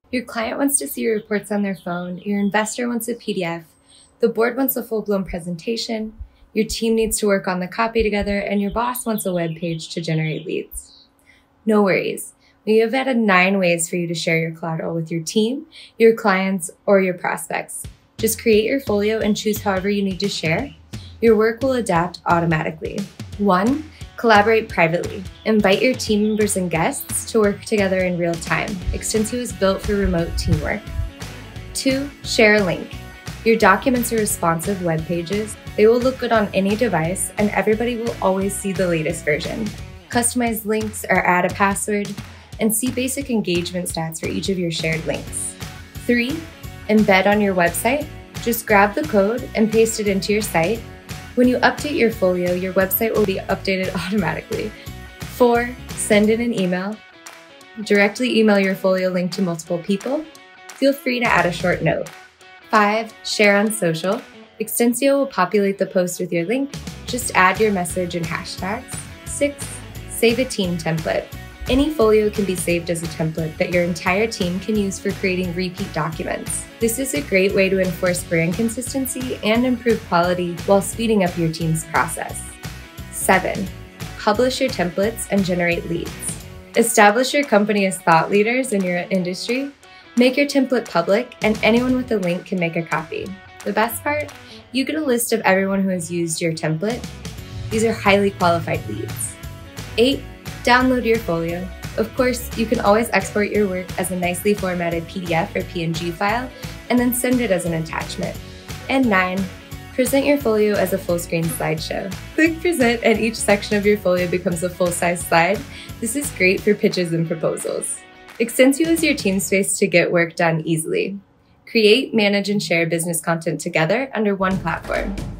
Your client wants to see your reports on their phone, your investor wants a PDF, the board wants a full-blown presentation, your team needs to work on the copy together, and your boss wants a web page to generate leads. No worries. We have added 9 ways for you to share your collateral with your team, your clients, or your prospects. Just create your folio and choose however you need to share. Your work will adapt automatically. 1. Collaborate privately. Invite your team members and guests to work together in real time. Xtensio is built for remote teamwork. 2. Share a link. Your documents are responsive web pages. They will look good on any device, and everybody will always see the latest version. Customize links or add a password, and see basic engagement stats for each of your shared links. 3. Embed on your website. Just grab the code and paste it into your site. When you update your folio, your website will be updated automatically. 4. Send in an email. Directly email your folio link to multiple people. Feel free to add a short note. 5. Share on social. Xtensio will populate the post with your link. Just add your message and hashtags. 6. Save a team template. Any folio can be saved as a template that your entire team can use for creating repeat documents. This is a great way to enforce brand consistency and improve quality while speeding up your team's process. 7. Publish your templates and generate leads. Establish your company as thought leaders in your industry. Make your template public, and anyone with a link can make a copy. The best part? You get a list of everyone who has used your template. These are highly qualified leads. 8. Download your folio. Of course, you can always export your work as a nicely formatted PDF or PNG file, and then send it as an attachment. And 9. Present your folio as a full-screen slideshow. Click present and each section of your folio becomes a full-size slide. This is great for pitches and proposals. Xtensio is your team space to get work done easily. Create, manage, and share business content together under one platform.